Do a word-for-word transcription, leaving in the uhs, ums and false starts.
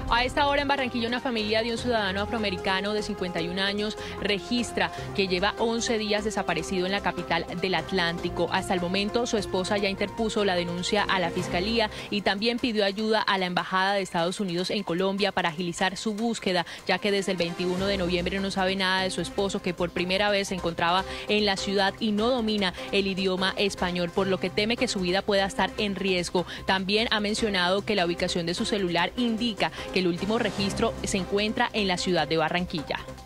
A esta hora en Barranquilla, una familia de un ciudadano afroamericano de cincuenta y un años registra que lleva once días desaparecido en la capital del Atlántico. Hasta el momento, su esposa ya interpuso la denuncia a la Fiscalía y también pidió ayuda a la Embajada de Estados Unidos en Colombia para agilizar su búsqueda, ya que desde el veintiuno de noviembre no sabe nada de su esposo, que por primera vez se encontraba en la ciudad y no domina el idioma español, por lo que teme que su vida pueda estar en riesgo. También ha mencionado que la ubicación de su celular indica que el último registro se encuentra en la ciudad de Barranquilla.